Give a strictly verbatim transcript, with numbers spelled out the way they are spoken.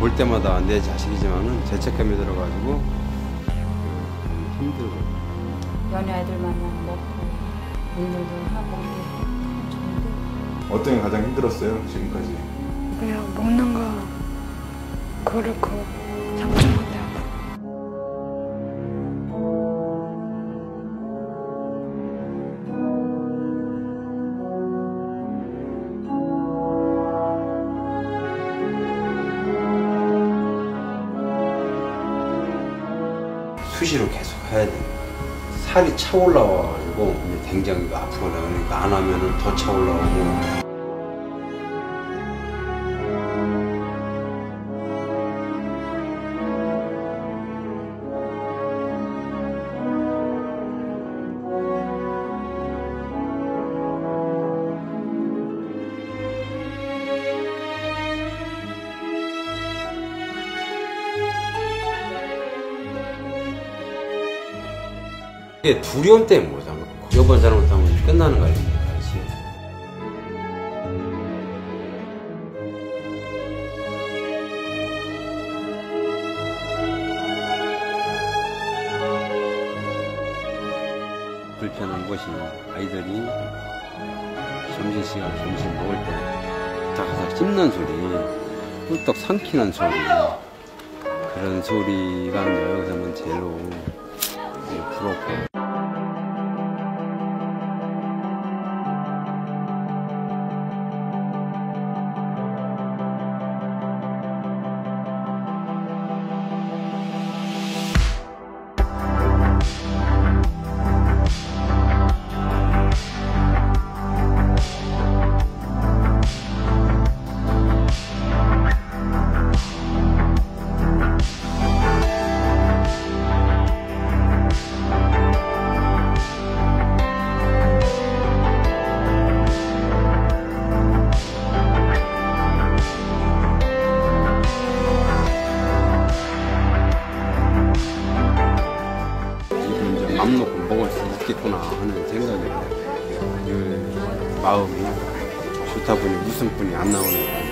볼 때마다 내 자식이지만은 죄책감이 들어가지고 힘들고. 연애아이들 만나면 먹고 운동도 하고 이게 좋은데. 어떤 게 가장 힘들었어요 지금까지? 그냥 먹는 거 그렇고 참지 못하고. 수시로 계속 해야 돼. 살이 차 올라와가지고 굉장히 아프거나 그러니까 안 하면은 더 차 올라오고. 이게 두려움 때문에 못한 거야. 여번 잘못하면 끝나는 거야. 같이. 불편한 것이 아이들이 점심시간 점심 먹을 때 딱 씹는 소리, 꿀떡 삼키는 소리, 그런 소리가 여기서는 제일로 부럽고. 맘 놓고 먹을 수 있겠구나 하는 생각에 그 마음이 좋다 보니 웃음뿐이 안 나오는 거예요.